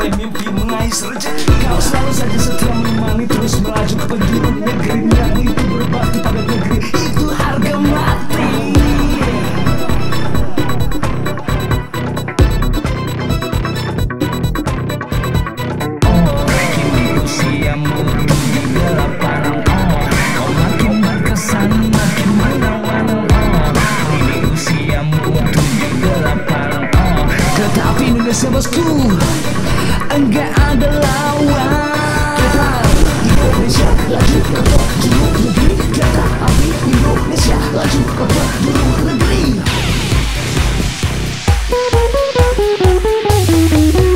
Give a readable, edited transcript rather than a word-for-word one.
mencapai mimpi, mengais rezeki. Kau selalu saja setia menemani, terus melaju ke penjuru negeri yang itu berbakti pada negeri. Itu harga mati. Kini usiamu tujuh delapan, kau makin berkesan, makin menawan. Kini usiamu tujuh delapan, tetapi Indonesia bosku enggak ada lawan. Indonesia laju ke penjuru negeri, kereta api Indonesia laju ke penjuru negeri.